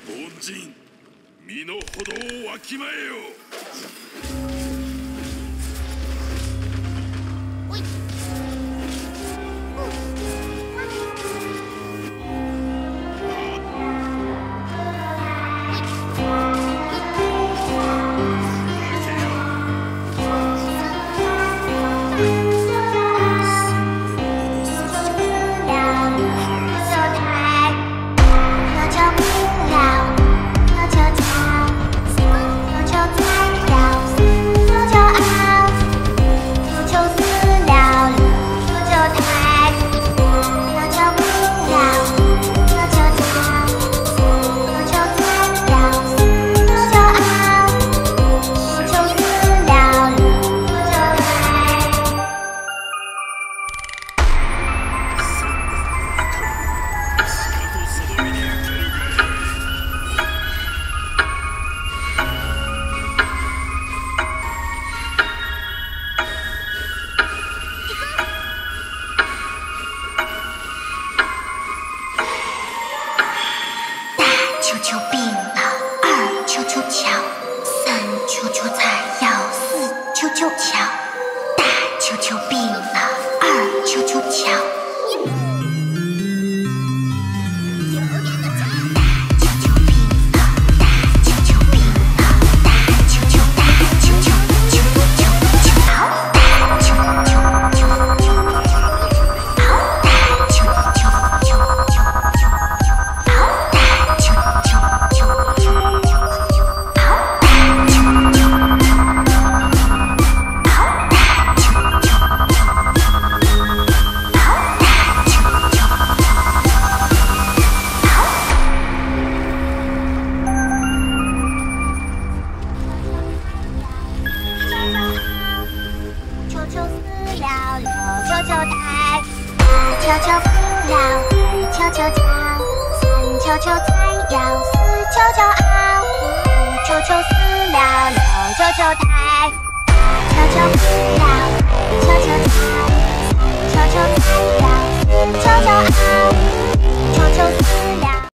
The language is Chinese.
凡人身の程をわきまえよ。 球球病了，二球球巧，三球球菜肴，四球球巧。大球球病了，二球球巧。球球台，大球球不了，二球球巧，三球球菜肴，四球球熬，五球球死了，六球球台，大球球。